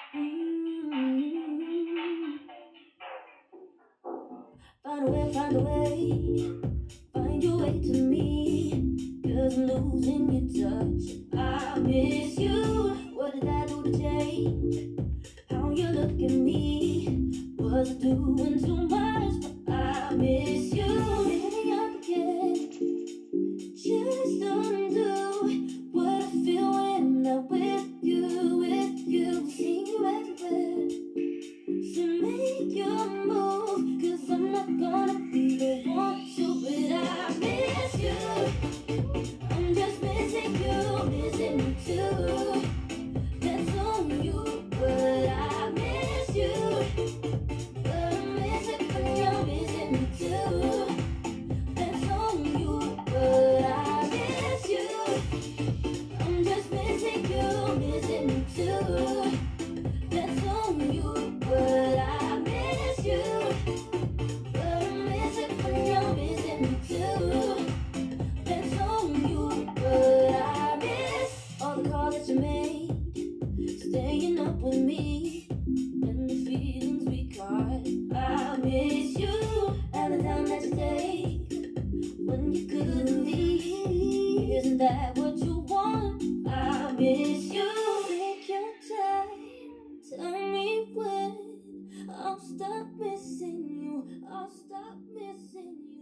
Mm. Find a way, find your way to me. 'Cause I'm losing your touch. I miss you. What did I do to change how you look at me? Was I doing too much? But I miss you. Maybe I can just undo what I feel when I'm with you, with you. See you everywhere. So make your move, 'cause I'm not gonna be the one to, but I miss you. I'm just missing you, missing you too. That's on you, but I miss you. But I'm missing when you're missing me too. That's on you, but I miss you. I'm just missing you, missing you too. That's on you, but I miss you. But I'm missing when you're missing me too. That's on you, but I miss all the calls that you made, staying up with me, and the feelings we caught. I miss you, and the time that you take when you couldn't leave. Isn't that what you want? I miss you. Take your time, tell me when I'll stop missing you. I'll stop missing you.